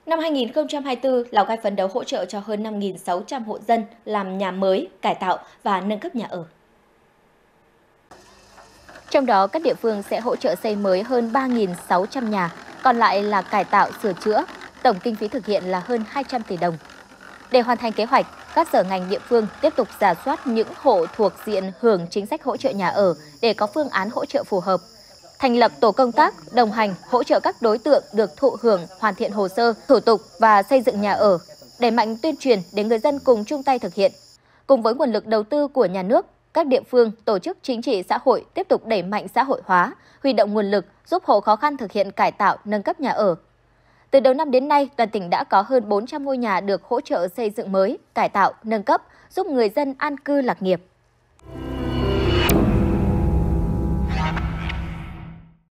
Năm 2024, Lào Cai phấn đấu hỗ trợ cho hơn 5.600 hộ dân làm nhà mới, cải tạo và nâng cấp nhà ở. Trong đó, các địa phương sẽ hỗ trợ xây mới hơn 3.600 nhà, còn lại là cải tạo, sửa chữa. Tổng kinh phí thực hiện là hơn 200 tỷ đồng. Để hoàn thành kế hoạch, các sở ngành địa phương tiếp tục rà soát những hộ thuộc diện hưởng chính sách hỗ trợ nhà ở để có phương án hỗ trợ phù hợp. Thành lập tổ công tác, đồng hành, hỗ trợ các đối tượng được thụ hưởng hoàn thiện hồ sơ, thủ tục và xây dựng nhà ở, đẩy mạnh tuyên truyền để người dân cùng chung tay thực hiện. Cùng với nguồn lực đầu tư của nhà nước, các địa phương, tổ chức chính trị xã hội tiếp tục đẩy mạnh xã hội hóa, huy động nguồn lực giúp hộ khó khăn thực hiện cải tạo, nâng cấp nhà ở. Từ đầu năm đến nay, toàn tỉnh đã có hơn 400 ngôi nhà được hỗ trợ xây dựng mới, cải tạo, nâng cấp, giúp người dân an cư lạc nghiệp.